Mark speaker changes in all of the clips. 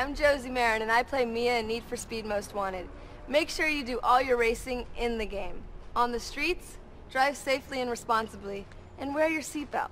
Speaker 1: I'm Josie Marin, and I play Mia in Need for Speed Most Wanted. Make sure you do all your racing in the game. On the streets, drive safely and responsibly, and wear your seatbelt.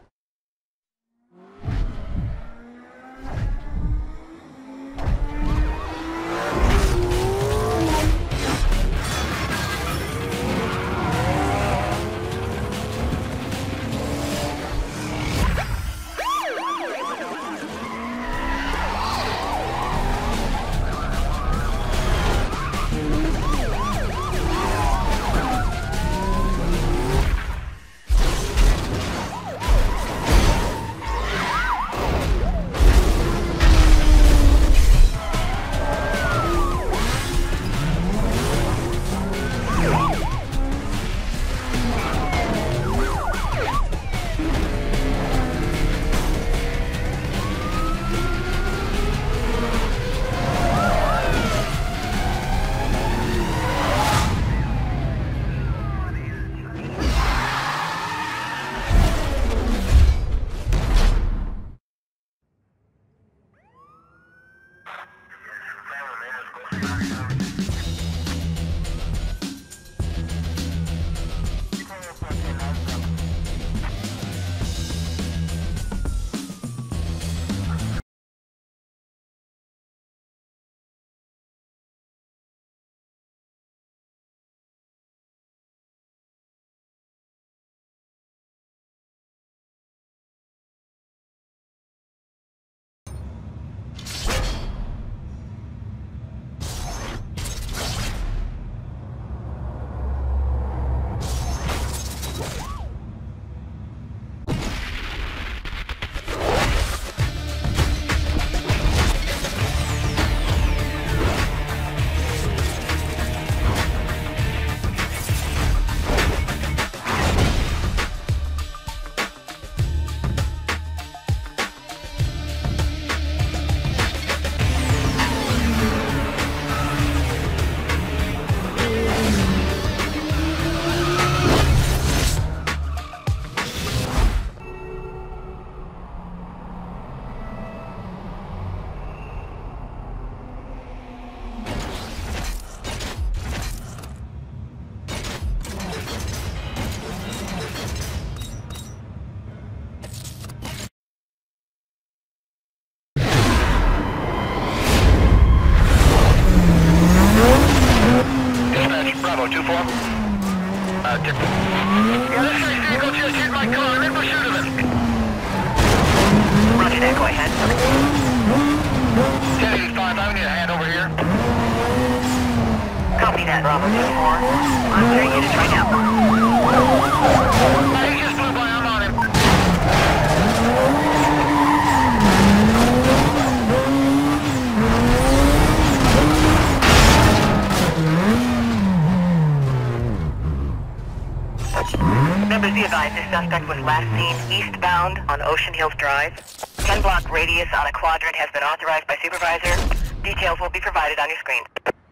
Speaker 2: Bravo, 2-4. Yeah, this vehicle just hit my car. I'm in pursuit of it.
Speaker 3: Roger that, go ahead.
Speaker 2: 1085, I need a hand over here.
Speaker 3: Copy that, Bravo 2-4. I'm clearing units right now.
Speaker 2: He just flew by, I'm on him.
Speaker 3: Members, be advised, this suspect was last seen eastbound on Ocean Hills Drive. 10-block radius on a quadrant has been authorized by supervisor. Details will be provided on your screen.